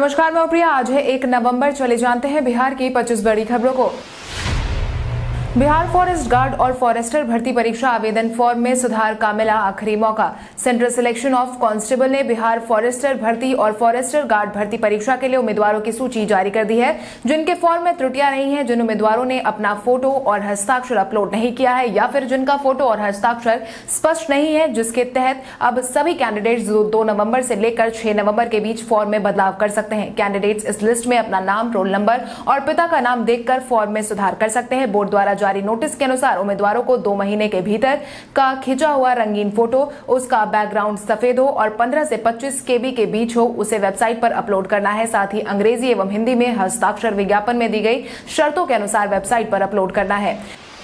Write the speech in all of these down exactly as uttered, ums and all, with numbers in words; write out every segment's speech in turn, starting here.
नमस्कार, मैं प्रिया। आज है एक नवंबर। चले जानते हैं बिहार की पच्चीस बड़ी खबरों को। बिहार फॉरेस्ट गार्ड और फॉरेस्टर भर्ती परीक्षा आवेदन फॉर्म में सुधार का मिला आखिरी मौका। सेंट्रल सिलेक्शन ऑफ कांस्टेबल ने बिहार फॉरेस्टर भर्ती और फॉरेस्टर गार्ड भर्ती परीक्षा के लिए उम्मीदवारों की सूची जारी कर दी है। जिनके फॉर्म में त्रुटियां रही हैं, जिन उम्मीदवारों ने अपना फोटो और हस्ताक्षर अपलोड नहीं किया है या फिर जिनका फोटो और हस्ताक्षर स्पष्ट नहीं है, जिसके तहत अब सभी कैंडिडेट्स दो नवंबर से लेकर छह नवंबर के बीच फॉर्म में बदलाव कर सकते हैं। कैंडिडेट्स इस लिस्ट में अपना नाम, रोल नंबर और पिता का नाम देखकर फॉर्म में सुधार कर सकते हैं। बोर्ड द्वारा जारी नोटिस के अनुसार उम्मीदवारों को दो महीने के भीतर का खिंचा हुआ रंगीन फोटो, उसका बैकग्राउंड सफेद हो और पंद्रह से पच्चीस केबी के बीच हो, उसे वेबसाइट पर अपलोड करना है। साथ ही अंग्रेजी एवं हिंदी में हस्ताक्षर विज्ञापन में दी गई शर्तों के अनुसार वेबसाइट पर अपलोड करना है।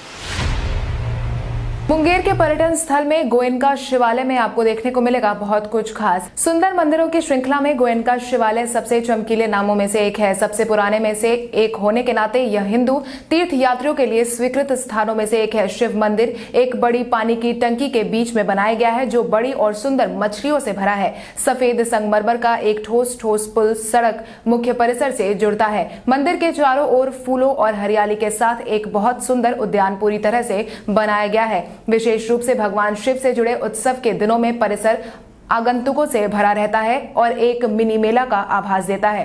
मुंगेर के पर्यटन स्थल में गोयनका शिवालय में आपको देखने को मिलेगा बहुत कुछ खास। सुंदर मंदिरों की श्रृंखला में गोयनका शिवालय सबसे चमकीले नामों में से एक है। सबसे पुराने में से एक होने के नाते यह हिंदू तीर्थ यात्रियों के लिए स्वीकृत स्थानों में से एक है। शिव मंदिर एक बड़ी पानी की टंकी के बीच में बनाया गया है, जो बड़ी और सुंदर मछलियों से भरा है। सफेद संगमरमर का एक ठोस ठोस पुल सड़क मुख्य परिसर से जुड़ता है। मंदिर के चारों ओर फूलों और हरियाली के साथ एक बहुत सुंदर उद्यान पूरी तरह से बनाया गया है। विशेष रूप से भगवान शिव से जुड़े उत्सव के दिनों में परिसर आगंतुकों से भरा रहता है और एक मिनी मेला का आभास देता है।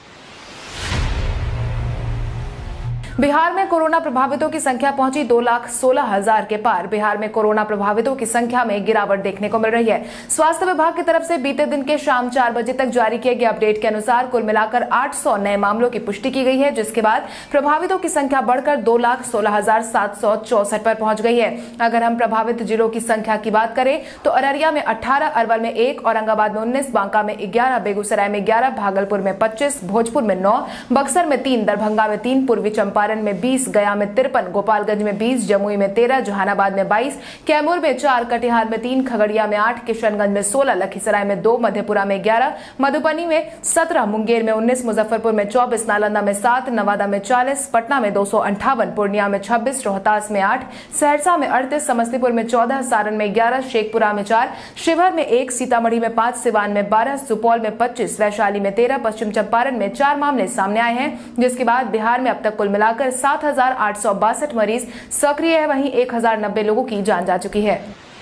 बिहार में कोरोना प्रभावितों की संख्या पहुंची दो लाख सोलह हजार के पार। बिहार में कोरोना प्रभावितों की संख्या में गिरावट देखने को मिल रही है। स्वास्थ्य विभाग की तरफ से बीते दिन के शाम चार बजे तक जारी किए गए अपडेट के अनुसार कुल मिलाकर आठ सौ नए मामलों की पुष्टि की गई है, जिसके बाद प्रभावितों की संख्या बढ़कर दो लाख सोलह हजार सात सौ चौसठ पर पहुंच गई है। अगर हम प्रभावित जिलों की संख्या की बात करें तो अररिया में अठारह, अरवल में एक, औरंगाबाद में उन्नीस, बांका में ग्यारह, बेगूसराय में ग्यारह, भागलपुर में पच्चीस, भोजपुर में नौ, बक्सर में तीन, दरभंगा में तीन, पूर्वी चंपारण में बीस, गया में तिरपन, गोपालगंज में बीस, जमुई में तेरह, जहानाबाद में बाईस, कैमूर में चार, कटिहार में तीन, खगड़िया में आठ, किशनगंज में सोलह, लखीसराय में दो, मधेपुरा में ग्यारह, मधुबनी में सत्रह, मुंगेर में उन्नीस, मुजफ्फरपुर में चौबीस, नालंदा में सात, नवादा में चालीस, पटना में दो सौ अंठावन, पूर्णिया में छब्बीस, रोहतास में आठ, सहरसा में अड़तीस, समस्तीपुर में चौदह, सारण में ग्यारह, शेखपुरा में चार, शिवहर में एक, सीतामढ़ी में पांच, सिवान में बारह, सुपौल में पच्चीस, वैशाली में तेरह, पश्चिम चंपारण में चार मामले सामने आए हैं। जिसके बाद बिहार में अब तक कुल मिलाकर सात हजार आठ सौ बासठ मरीज सक्रिय है। वहीं एक हजार नब्बे लोगों की जान जा चुकी है।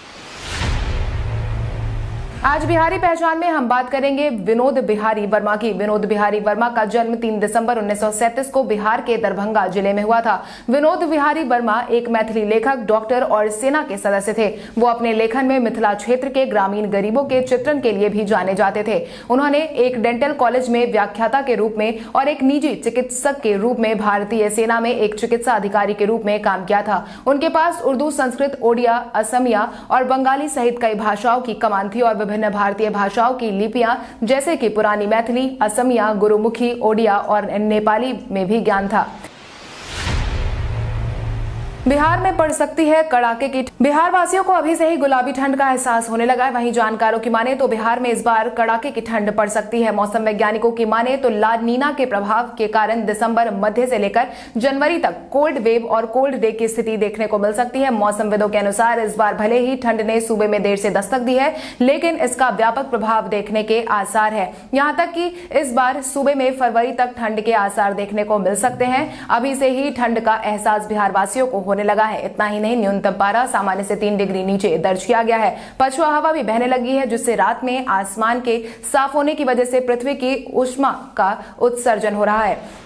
आज बिहारी पहचान में हम बात करेंगे विनोद बिहारी वर्मा की। विनोद बिहारी वर्मा का जन्म तीन दिसंबर उन्नीस सौ सैंतीस को बिहार के दरभंगा जिले में हुआ था। विनोद बिहारी वर्मा एक मैथिली लेखक, डॉक्टर और सेना के सदस्य थे। वो अपने लेखन में मिथिला क्षेत्र के ग्रामीण गरीबों के चित्रण के लिए भी जाने जाते थे। उन्होंने एक डेंटल कॉलेज में व्याख्याता के रूप में और एक निजी चिकित्सक के रूप में भारतीय सेना में एक चिकित्सा अधिकारी के रूप में काम किया था। उनके पास उर्दू, संस्कृत, ओडिया, असमिया और बंगाली सहित कई भाषाओं की कमान थी और विभिन्न भारतीय भाषाओं की लिपियां जैसे कि पुरानी मैथिली, असमिया, गुरुमुखी, ओडिया और नेपाली में भी ज्ञान था। बिहार में पड़ सकती है कड़ाके की। बिहार वासियों को अभी से ही गुलाबी ठंड का एहसास होने लगा है। वहीं जानकारों की माने तो बिहार में इस बार कड़ाके की ठंड पड़ सकती है। मौसम वैज्ञानिकों की माने तो ला नीना के प्रभाव के कारण दिसंबर मध्य से लेकर जनवरी तक कोल्ड वेव और कोल्ड डे की स्थिति देखने को मिल सकती है। मौसमविदों के अनुसार इस बार भले ही ठंड ने सूबे में देर से दस्तक दी है, लेकिन इसका व्यापक प्रभाव देखने के आसार है। यहाँ तक कि इस बार सूबे में फरवरी तक ठंड के आसार देखने को मिल सकते हैं। अभी से ही ठंड का एहसास बिहार वासियों को होने लगा है। इतना ही नहीं, न्यूनतम पारा सामान्य से तीन डिग्री नीचे दर्ज किया गया है। पछुआ हवा भी बहने लगी है, जिससे रात में आसमान के साफ होने की वजह से पृथ्वी की ऊष्मा का उत्सर्जन हो रहा है।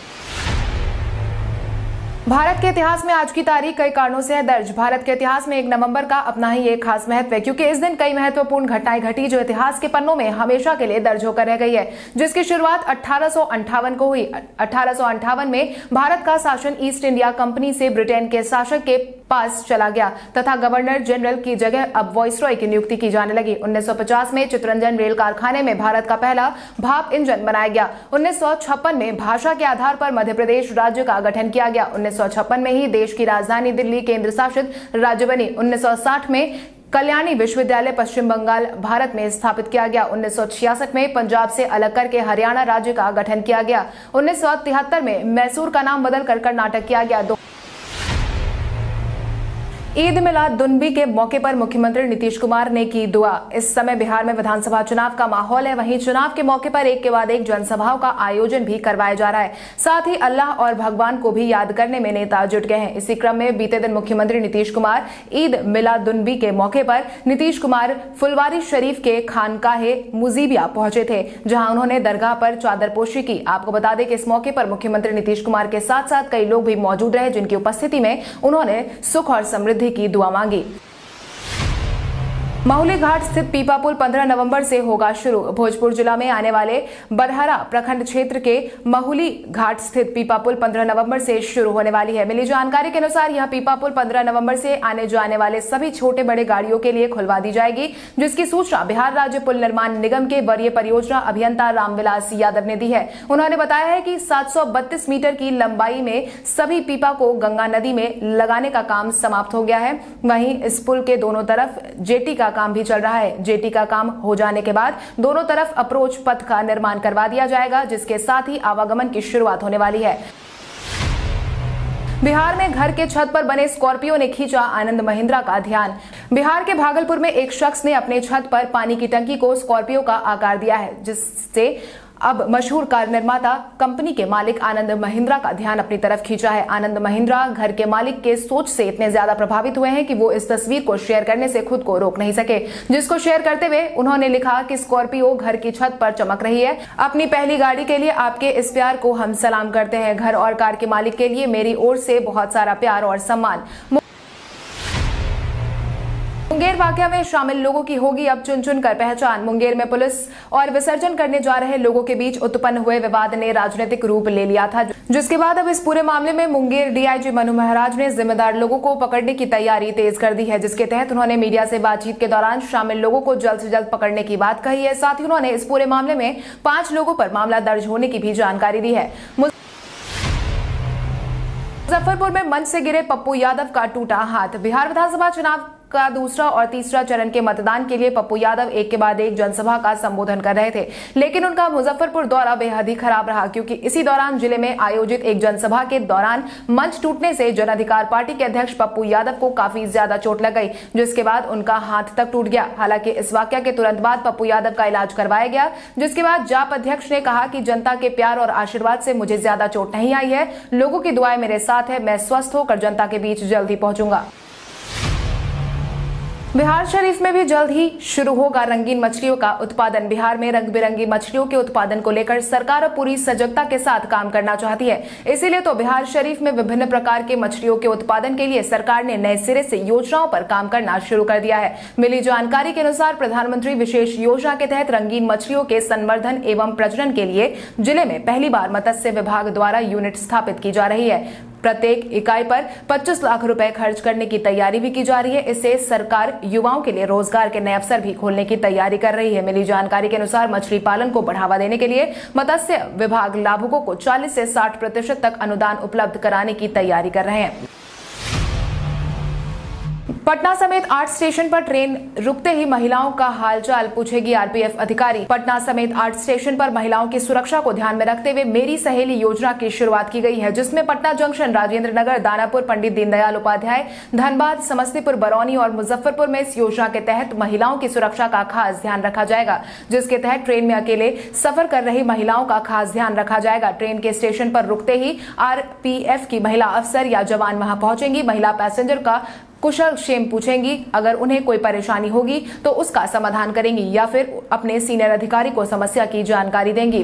भारत के इतिहास में आज की तारीख कई कारणों से है दर्ज। भारत के इतिहास में एक नवंबर का अपना ही एक खास महत्व है, क्योंकि इस दिन कई महत्वपूर्ण घटनाएं घटी जो इतिहास के पन्नों में हमेशा के लिए दर्ज होकर रह गई है। जिसकी शुरुआत अठारह सौ अंठावन को हुई। अठारह सौ अंठावन में भारत का शासन ईस्ट इंडिया कंपनी से ब्रिटेन के शासक के पास चला गया तथा गवर्नर जनरल की जगह अब वाइसरॉय की नियुक्ति की जाने लगी। उन्नीस सौ पचास में चितरंजन रेल कारखाने में भारत का पहला भाप इंजन बनाया गया। उन्नीस सौ छप्पन में भाषा के आधार पर मध्य प्रदेश राज्य का गठन किया गया। उन्नीस सौ छप्पन में ही देश की राजधानी दिल्ली केंद्र शासित राज्य बनी। उन्नीस सौ साठ में कल्याणी विश्वविद्यालय पश्चिम बंगाल भारत में स्थापित किया गया। उन्नीस सौ छियासठ में पंजाब से अलग करके हरियाणा राज्य का गठन किया गया। उन्नीस सौ तिहत्तर में मैसूर का नाम बदलकर कर्नाटक किया गया। ईद मिलादुन्नबी के मौके पर मुख्यमंत्री नीतीश कुमार ने की दुआ। इस समय बिहार में विधानसभा चुनाव का माहौल है, वहीं चुनाव के मौके पर एक के बाद एक जनसभाओं का आयोजन भी करवाया जा रहा है। साथ ही अल्लाह और भगवान को भी याद करने में नेता जुट गए हैं। इसी क्रम में बीते दिन मुख्यमंत्री नीतीश कुमार ईद मिलादुन्नबी के मौके पर नीतीश कुमार फुलवारी शरीफ के खानकाहे मुजीबिया पहुंचे थे, जहां उन्होंने दरगाह पर चादरपोशी की। आपको बता दें कि इस मौके पर मुख्यमंत्री नीतीश कुमार के साथ साथ कई लोग भी मौजूद रहे, जिनकी उपस्थिति में उन्होंने सुख और समृद्धि की दुआ मांगी। महुली घाट स्थित पीपा पुल पंद्रह नवंबर से होगा शुरू। भोजपुर जिला में आने वाले बरहरा प्रखंड क्षेत्र के महुली घाट स्थित पीपा पुल पंद्रह नवंबर से शुरू होने वाली है। मिली जानकारी के अनुसार यह पीपा पुल पंद्रह नवंबर से आने जाने वाले सभी छोटे बड़े गाड़ियों के लिए खुलवा दी जाएगी, जिसकी सूचना बिहार राज्य पुल निर्माण निगम के वरीय परियोजना अभियंता रामविलास यादव ने दी है। उन्होंने बताया है कि सात सौ बत्तीस मीटर की लंबाई में सभी पीपा को गंगा नदी में लगाने का काम समाप्त हो गया है। वहीं इस पुल के दोनों तरफ जेटी का काम भी चल रहा है। जेटी का काम हो जाने के बाद दोनों तरफ अप्रोच पथ का निर्माण करवा दिया जाएगा, जिसके साथ ही आवागमन की शुरुआत होने वाली है। बिहार में घर के छत पर बने स्कॉर्पियो ने खींचा आनंद महिंद्रा का ध्यान। बिहार के भागलपुर में एक शख्स ने अपने छत पर पानी की टंकी को स्कॉर्पियो का आकार दिया है, जिससे अब मशहूर कार निर्माता कंपनी के मालिक आनंद महिंद्रा का ध्यान अपनी तरफ खींचा है। आनंद महिंद्रा घर के मालिक के सोच से इतने ज्यादा प्रभावित हुए हैं कि वो इस तस्वीर को शेयर करने से खुद को रोक नहीं सके, जिसको शेयर करते हुए उन्होंने लिखा कि स्कॉर्पियो घर की छत पर चमक रही है। अपनी पहली गाड़ी के लिए आपके इस प्यार को हम सलाम करते हैं। घर और कार के मालिक के लिए मेरी ओर से बहुत सारा प्यार और सम्मान। मुंगेर वाकया में शामिल लोगों की होगी अब चुन चुन कर पहचान। मुंगेर में पुलिस और विसर्जन करने जा रहे लोगों के बीच उत्पन्न हुए विवाद ने राजनीतिक रूप ले लिया था, जिसके बाद अब इस पूरे मामले में मुंगेर डीआईजी मनु महाराज ने जिम्मेदार लोगों को पकड़ने की तैयारी तेज कर दी है, जिसके तहत उन्होंने मीडिया से बातचीत के दौरान शामिल लोगों को जल्द से जल्द पकड़ने की बात कही है। साथ ही उन्होंने इस पूरे मामले में पांच लोगों पर मामला दर्ज होने की भी जानकारी दी है। मुजफ्फरपुर में मंच से गिरे पप्पू यादव का टूटा हाथ। बिहार विधानसभा चुनाव का दूसरा और तीसरा चरण के मतदान के लिए पप्पू यादव एक के बाद एक जनसभा का संबोधन कर रहे थे, लेकिन उनका मुजफ्फरपुर दौरा बेहद ही खराब रहा, क्योंकि इसी दौरान जिले में आयोजित एक जनसभा के दौरान मंच टूटने से जन अधिकार पार्टी के अध्यक्ष पप्पू यादव को काफी ज्यादा चोट लग गई, जिसके बाद उनका हाथ तक टूट गया। हालांकि इस वाकया के तुरंत बाद पप्पू यादव का इलाज करवाया गया, जिसके बाद जाप अध्यक्ष ने कहा कि जनता के प्यार और आशीर्वाद से मुझे ज्यादा चोट नहीं आई है। लोगों की दुआएं मेरे साथ है। मैं स्वस्थ होकर जनता के बीच जल्द ही पहुंचूंगा। बिहार शरीफ में भी जल्द ही शुरू होगा रंगीन मछलियों का उत्पादन। बिहार में रंग बिरंगी मछलियों के उत्पादन को लेकर सरकार पूरी सजगता के साथ काम करना चाहती है। इसीलिए तो बिहार शरीफ में विभिन्न प्रकार के मछलियों के उत्पादन के लिए सरकार ने नए सिरे से योजनाओं पर काम करना शुरू कर दिया है। मिली जानकारी के अनुसार प्रधानमंत्री विशेष योजना के तहत रंगीन मछलियों के संवर्धन एवं प्रजनन के लिए जिले में पहली बार मत्स्य विभाग द्वारा यूनिट स्थापित की जा रही है। प्रत्येक इकाई पर पच्चीस लाख रुपए खर्च करने की तैयारी भी की जा रही है। इससे सरकार युवाओं के लिए रोजगार के नए अवसर भी खोलने की तैयारी कर रही है। मिली जानकारी के अनुसार मछली पालन को बढ़ावा देने के लिए मत्स्य विभाग लाभुकों को चालीस से साठ प्रतिशत तक अनुदान उपलब्ध कराने की तैयारी कर रहे हैं। पटना समेत आठ स्टेशन पर ट्रेन रुकते ही महिलाओं का हालचाल पूछेगी आरपीएफ अधिकारी। पटना समेत आठ स्टेशन पर महिलाओं की सुरक्षा को ध्यान में रखते हुए मेरी सहेली योजना की शुरुआत की गई है, जिसमें पटना जंक्शन, राजेंद्र नगर, दानापुर, पंडित दीनदयाल उपाध्याय, धनबाद, समस्तीपुर, बरौनी और मुजफ्फरपुर में इस योजना के तहत महिलाओं की सुरक्षा का खास ध्यान रखा जाएगा, जिसके तहत ट्रेन में अकेले सफर कर रही महिलाओं का खास ध्यान रखा जाएगा। ट्रेन के स्टेशन पर रुकते ही आरपीएफ की महिला अफसर या जवान वहां पहुंचेंगी। महिला पैसेंजर का कुशल क्षेम पूछेंगी। अगर उन्हें कोई परेशानी होगी तो उसका समाधान करेंगी या फिर अपने सीनियर अधिकारी को समस्या की जानकारी देंगी।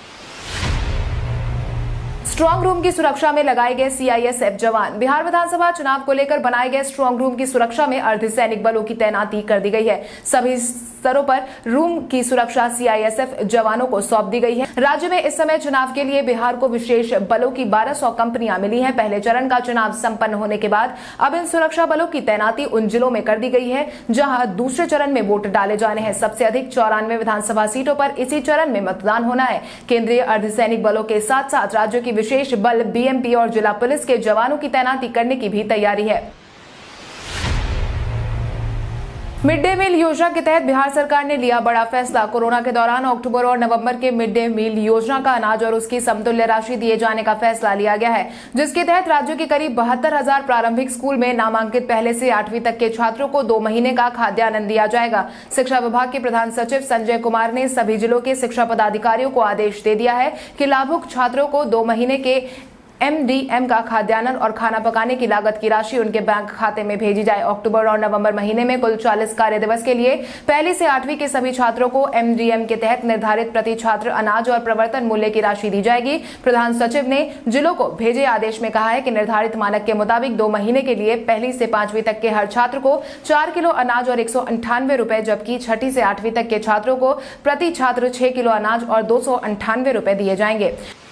स्ट्रांग रूम की सुरक्षा में लगाए गए सीआईएसएफ जवान। बिहार विधानसभा चुनाव को लेकर बनाए गए स्ट्रांग रूम की सुरक्षा में अर्धसैनिक बलों की तैनाती कर दी गई है। सभी स्तरों पर रूम की सुरक्षा सीआईएसएफ जवानों को सौंप दी गई है। राज्य में इस समय चुनाव के लिए बिहार को विशेष बलों की बारह सौ कंपनियां मिली हैं। पहले चरण का चुनाव संपन्न होने के बाद अब इन सुरक्षा बलों की तैनाती उन जिलों में कर दी गई है जहां दूसरे चरण में वोट डाले जाने हैं। सबसे अधिक चौरानवे विधानसभा सीटों पर इसी चरण में मतदान होना है। केंद्रीय अर्धसैनिक बलों के साथ साथ राज्यों की विशेष बल, बीएमपी और जिला पुलिस के जवानों की तैनाती करने की भी तैयारी है। मिड डे मील योजना के तहत बिहार सरकार ने लिया बड़ा फैसला। कोरोना के दौरान अक्टूबर और नवंबर के मिड डे मील योजना का अनाज और उसकी समतुल्य राशि दिए जाने का फैसला लिया गया है, जिसके तहत राज्य के करीब बहत्तर हजार प्रारंभिक स्कूल में नामांकित पहले से आठवीं तक के छात्रों को दो महीने का खाद्यान्न दिया जाएगा। शिक्षा विभाग के प्रधान सचिव संजय कुमार ने सभी जिलों के शिक्षा पदाधिकारियों को आदेश दे दिया है कि लाभुक छात्रों को दो महीने के एम डी एम का खाद्यान्न और खाना पकाने की लागत की राशि उनके बैंक खाते में भेजी जाए। अक्टूबर और नवंबर महीने में कुल चालीस कार्य दिवस के लिए पहली से आठवीं के सभी छात्रों को एम डी एम के तहत निर्धारित प्रति छात्र अनाज और प्रवर्तन मूल्य की राशि दी जाएगी। प्रधान सचिव ने जिलों को भेजे आदेश में कहा है कि निर्धारित मानक के मुताबिक दो महीने के लिए पहली से पांचवीं तक के हर छात्र को चार किलो अनाज और एक सौ अंठानवे रुपए, जबकि छठी से आठवीं तक के छात्रों को प्रति छात्र छह किलो अनाज और दो सौ अंठानवे रुपए दिए जाएंगे।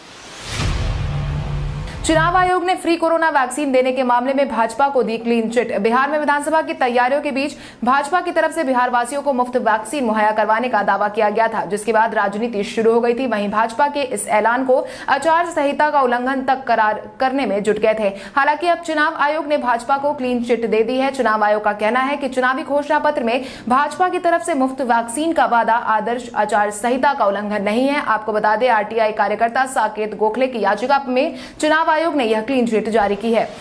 चुनाव आयोग ने फ्री कोरोना वैक्सीन देने के मामले में भाजपा को दी क्लीन चिट। बिहार में विधानसभा की तैयारियों के बीच भाजपा की तरफ से बिहार वासियों को मुफ्त वैक्सीन मुहैया करवाने का दावा किया गया था, जिसके बाद राजनीति शुरू हो गई थी। वहीं भाजपा के इस ऐलान को आचार संहिता का उल्लंघन तक करार करने में जुट गए थे। हालांकि अब चुनाव आयोग ने भाजपा को क्लीन चिट दे दी है। चुनाव आयोग का कहना है कि चुनावी घोषणा पत्र में भाजपा की तरफ से मुफ्त वैक्सीन का वादा आदर्श आचार संहिता का उल्लंघन नहीं है। आपको बता दें, आरटीआई कार्यकर्ता साकेत गोखले की याचिका में चुनाव आयोग ने यह क्लीन चिट जारी की है।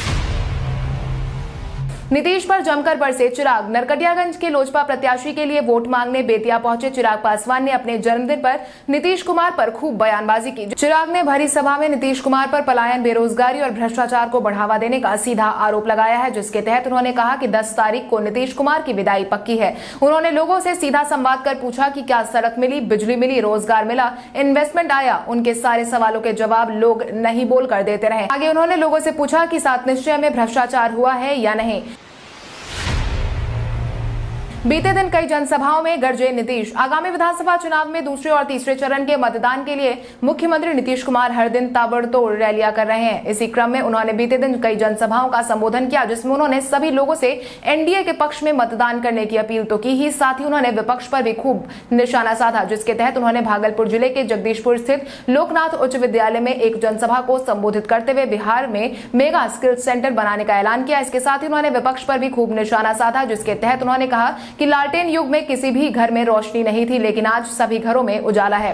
नीतीश पर जमकर बरसे चिराग। नरकटियागंज के लोजपा प्रत्याशी के लिए वोट मांगने बेतिया पहुंचे चिराग पासवान ने अपने जन्मदिन पर नीतीश कुमार पर खूब बयानबाजी की। चिराग ने भरी सभा में नीतीश कुमार पर पलायन, बेरोजगारी और भ्रष्टाचार को बढ़ावा देने का सीधा आरोप लगाया है, जिसके तहत उन्होंने कहा कि दस तारीख को नीतीश कुमार की विदाई पक्की है। उन्होंने लोगों से सीधा संवाद कर पूछा कि क्या सड़क मिली, बिजली मिली, रोजगार मिला, इन्वेस्टमेंट आया। उनके सारे सवालों के जवाब लोग नहीं बोलकर देते रहे। आगे उन्होंने लोगों से पूछा कि सात निश्चय में भ्रष्टाचार हुआ है या नहीं। बीते दिन कई जनसभाओं में गरजे नीतीश। आगामी विधानसभा चुनाव में दूसरे और तीसरे चरण के मतदान के लिए मुख्यमंत्री नीतीश कुमार हर दिन ताबड़तोड़ रैलियां कर रहे हैं। इसी क्रम में उन्होंने बीते दिन कई जनसभाओं का संबोधन किया, जिसमें उन्होंने सभी लोगों से एनडीए के पक्ष में मतदान करने की अपील तो की ही, साथ ही उन्होंने विपक्ष पर भी खूब निशाना साधा, जिसके तहत उन्होंने भागलपुर जिले के जगदीशपुर स्थित लोकनाथ उच्च विद्यालय में एक जनसभा को संबोधित करते हुए बिहार में मेगा स्किल सेंटर बनाने का ऐलान किया। इसके साथ ही उन्होंने विपक्ष पर भी खूब निशाना साधा, जिसके तहत उन्होंने कहा कि लालटेन युग में किसी भी घर में रोशनी नहीं थी, लेकिन आज सभी घरों में उजाला है।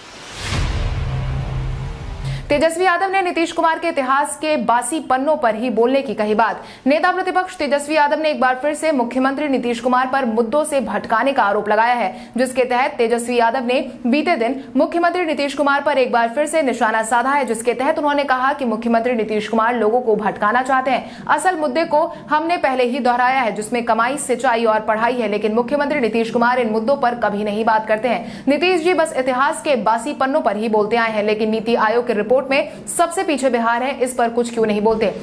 तेजस्वी यादव ने नीतीश कुमार के इतिहास के बासी पन्नों पर ही बोलने की कही बात। नेता प्रतिपक्ष तेजस्वी यादव ने एक बार फिर से मुख्यमंत्री नीतीश कुमार पर मुद्दों से भटकाने का आरोप लगाया है, जिसके तहत तेजस्वी यादव ने बीते दिन मुख्यमंत्री नीतीश कुमार पर एक बार फिर से निशाना साधा है, जिसके तहत उन्होंने कहा कि मुख्यमंत्री नीतीश कुमार लोगों को भटकाना चाहते हैं। असल मुद्दे को हमने पहले ही दोहराया है, जिसमें कमाई, सिंचाई और पढ़ाई है, लेकिन मुख्यमंत्री नीतीश कुमार इन मुद्दों पर कभी नहीं बात करते हैं। नीतीश जी बस इतिहास के बासी पन्नों पर ही बोलते आए हैं, लेकिन नीति आयोग की रिपोर्ट में सबसे पीछे बिहार है, इस पर कुछ क्यों नहीं बोलते।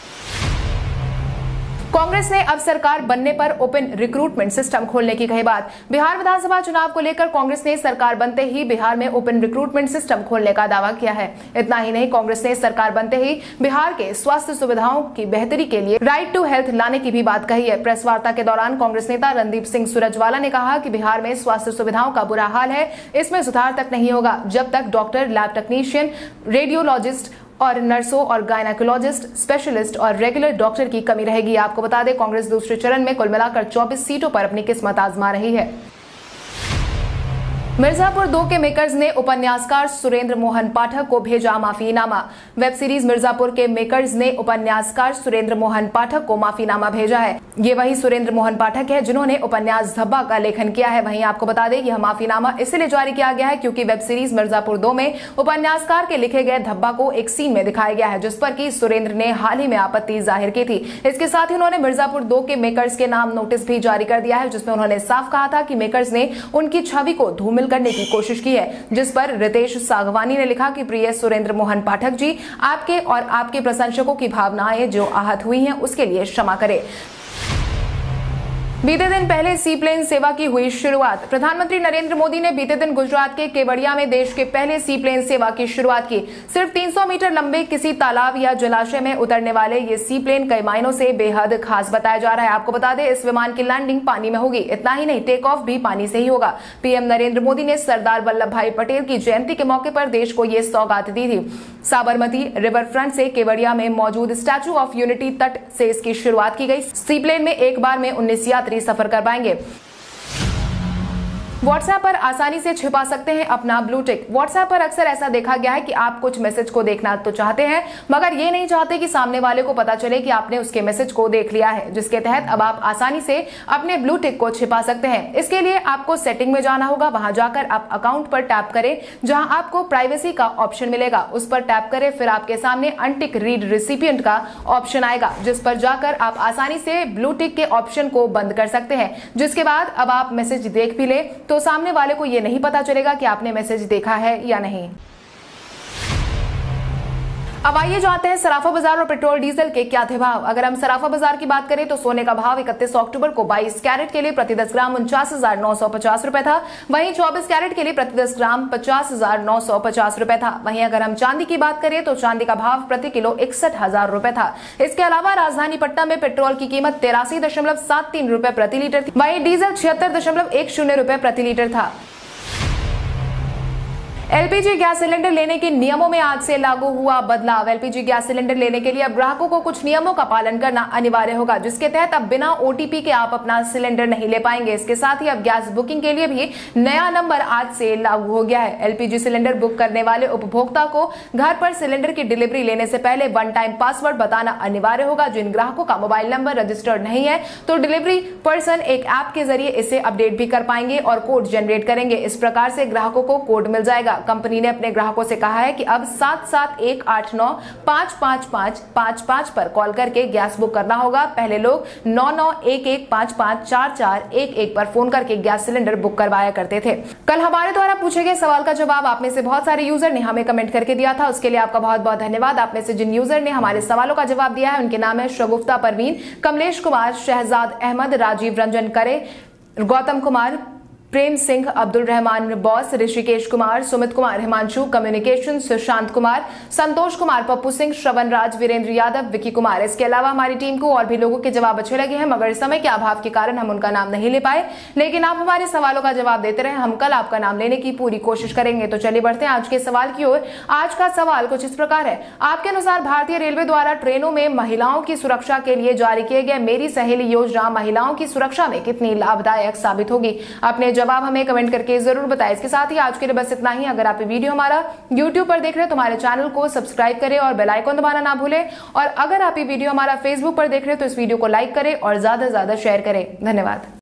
कांग्रेस ने अब सरकार बनने पर ओपन रिक्रूटमेंट सिस्टम खोलने की कही बात। बिहार विधानसभा चुनाव को लेकर कांग्रेस ने सरकार बनते ही बिहार में ओपन रिक्रूटमेंट सिस्टम खोलने का दावा किया है। इतना ही नहीं, कांग्रेस ने सरकार बनते ही बिहार के स्वास्थ्य सुविधाओं की बेहतरी के लिए राइट टू हेल्थ लाने की भी बात कही है। प्रेस वार्ता के दौरान कांग्रेस नेता रणदीप सिंह सुरजवाला ने कहा कि बिहार में स्वास्थ्य सुविधाओं का बुरा हाल है, इसमें सुधार तक नहीं होगा जब तक डॉक्टर, लैब टेक्नीशियन, रेडियोलॉजिस्ट और नर्सों और गायनेकोलॉजिस्ट, स्पेशलिस्ट और रेगुलर डॉक्टर की कमी रहेगी। आपको बता दें, कांग्रेस दूसरे चरण में कुल मिलाकर चौबीस सीटों पर अपनी किस्मत आजमा रही है। मिर्जापुर दो के मेकर्स ने उपन्यासकार सुरेंद्र मोहन पाठक को भेजा माफीनामा। वेब सीरीज मिर्जापुर के मेकर्स ने उपन्यासकार सुरेंद्र मोहन पाठक को माफीनामा भेजा है। ये वही सुरेंद्र मोहन पाठक है जिन्होंने उपन्यास धब्बा का लेखन किया है। वहीं आपको बता दें, यह माफीनामा इसलिए जारी किया गया है क्योंकि वेब सीरीज मिर्जापुर दो में उपन्यासकार के लिखे गए धब्बा को एक सीन में दिखाया गया है, जिस पर कि सुरेंद्र ने हाल ही में आपत्ति जाहिर की थी। इसके साथ ही उन्होंने मिर्जापुर दो के मेकर्स के नाम नोटिस भी जारी कर दिया है, जिसमें उन्होंने साफ कहा था कि मेकर्स ने उनकी छवि को धूमिल करने की कोशिश की है, जिस पर रितेश सागवानी ने लिखा कि प्रिय सुरेंद्र मोहन पाठक जी, आपके और आपके प्रशंसकों की भावनाएं जो आहत हुई हैं उसके लिए क्षमा करें। बीते दिन पहले सी प्लेन सेवा की हुई शुरुआत। प्रधानमंत्री नरेंद्र मोदी ने बीते दिन गुजरात के केवड़िया में देश के पहले सी प्लेन सेवा की शुरुआत की। सिर्फ तीन सौ मीटर लंबे किसी तालाब या जलाशय में उतरने वाले ये सी प्लेन कई मायनों से बेहद खास बताया जा रहा है। आपको बता दें, इस विमान की लैंडिंग पानी में होगी। इतना ही नहीं, टेक ऑफ भी पानी से ही होगा। पीएम नरेंद्र मोदी ने सरदार वल्लभ भाई पटेल की जयंती के मौके पर देश को ये सौगात दी थी। साबरमती रिवर फ्रंट से केवड़िया में मौजूद स्टैचू ऑफ यूनिटी तट से इसकी शुरुआत की गई। सी प्लेन में एक बार में उन्नीस यात्री जल्दी सफर कर पाएंगे। व्हाट्सएप पर आसानी से छिपा सकते हैं अपना ब्लू टिक। व्हाट्सएप पर अक्सर ऐसा देखा गया है कि आप कुछ मैसेज को देखना तो चाहते हैं, मगर ये नहीं चाहते कि सामने वाले को पता चले कि आपने उसके मैसेज को देख लिया है, जिसके तहत अब आप आसानी से अपने ब्लू टिक को छिपा सकते हैं। इसके लिए आपको सेटिंग में जाना होगा। वहां जाकर आप अकाउंट पर टैप करें, जहां आपको प्राइवेसी का ऑप्शन मिलेगा, उस पर टैप करें। फिर आपके सामने अनटिक रीड रिसिपिएंट का ऑप्शन आएगा, जिस पर जाकर आप आसानी से ब्लू टिक के ऑप्शन को बंद कर सकते हैं। जिसके बाद अब आप मैसेज देख भी ले तो सामने वाले को यह नहीं पता चलेगा कि आपने मैसेज देखा है या नहीं। अब आइए जानते हैं सराफा बाजार और पेट्रोल डीजल के क्या थे भाव। अगर हम सराफा बाजार की बात करें तो सोने का भाव इकतीस अक्टूबर को बाईस कैरेट के लिए प्रति दस ग्राम उनचास हजार नौ सौ पचास रुपए था। वहीं चौबीस कैरेट के लिए प्रति दस ग्राम पचास हजार नौ सौ पचास रुपए था। वहीं अगर हम चांदी की बात करें तो चांदी का भाव प्रति किलो इकसठ हजार रुपए था। इसके अलावा राजधानी पटना में पेट्रोल की कीमत तिरासी दशमलव सात तीन रुपए प्रति लीटर थी। वहीं डीजल छिहत्तर दशमलव एक शून्य रुपए प्रति लीटर था। एलपीजी गैस सिलेंडर लेने के नियमों में आज से लागू हुआ बदलाव। एलपीजी गैस सिलेंडर लेने के लिए अब ग्राहकों को कुछ नियमों का पालन करना अनिवार्य होगा, जिसके तहत अब बिना ओटीपी के आप अपना सिलेंडर नहीं ले पाएंगे। इसके साथ ही अब गैस बुकिंग के लिए भी नया नंबर आज से लागू हो गया है। एलपीजी सिलेंडर बुक करने वाले उपभोक्ता को घर पर सिलेंडर की डिलीवरी लेने से पहले वन टाइम पासवर्ड बताना अनिवार्य होगा। जिन ग्राहकों का मोबाइल नंबर रजिस्टर्ड नहीं है तो डिलीवरी पर्सन एक ऐप के जरिए इसे अपडेट भी कर पाएंगे और कोड जनरेट करेंगे। इस प्रकार से ग्राहकों को कोड मिल जाएगा। कंपनी ने अपने ग्राहकों से कहा है कि अब सात सात एक आठ नौ पांच पांच पांच पांच पांच पर कॉल करके गैस बुक करना होगा। पहले लोग नौ नौ एक एक पांच पांच चार चार एक एक पर फोन करके गैस सिलेंडर बुक करवाया करते थे। कल हमारे द्वारा पूछे गए सवाल का जवाब आप में से बहुत सारे यूजर ने हमें कमेंट करके दिया था, उसके लिए आपका बहुत बहुत धन्यवाद। आप में से जिन यूजर ने हमारे सवालों का जवाब दिया है उनके नाम है शगुफ्ता परवीन, कमलेश कुमार, शहजाद अहमद, राजीव रंजन करे, गौतम कुमार, प्रेम सिंह, अब्दुल रहमान बॉस, ऋषिकेश कुमार, सुमित कुमार, हिमांशु कम्युनिकेशन, सुशांत कुमार, संतोष कुमार, पप्पू सिंह, श्रवण राज, वीरेंद्र यादव, विकी कुमार। इसके अलावा हमारी टीम को और भी लोगों के जवाब अच्छे लगे हैं, मगर समय के अभाव के कारण हम उनका नाम नहीं ले पाए। लेकिन आप हमारे सवालों का जवाब देते रहे, हम कल आपका नाम लेने की पूरी कोशिश करेंगे। तो चलिए बढ़ते हैं आज के सवाल की ओर। आज का सवाल कुछ इस प्रकार है। आपके अनुसार भारतीय रेलवे द्वारा ट्रेनों में महिलाओं की सुरक्षा के लिए जारी किए गए मेरी सहेली योजना महिलाओं की सुरक्षा में कितनी लाभदायक साबित होगी? अपने जवाब हमें कमेंट करके जरूर बताएं। इसके साथ ही आज के लिए बस इतना ही। अगर आप ये वीडियो हमारा यूट्यूब पर देख रहे हैं तो हमारे चैनल को सब्सक्राइब करें और बेल आइकन दबाना ना भूलें। और अगर आप ये वीडियो हमारा फेसबुक पर देख रहे हैं तो इस वीडियो को लाइक करें और ज्यादा से ज्यादा शेयर करें। धन्यवाद।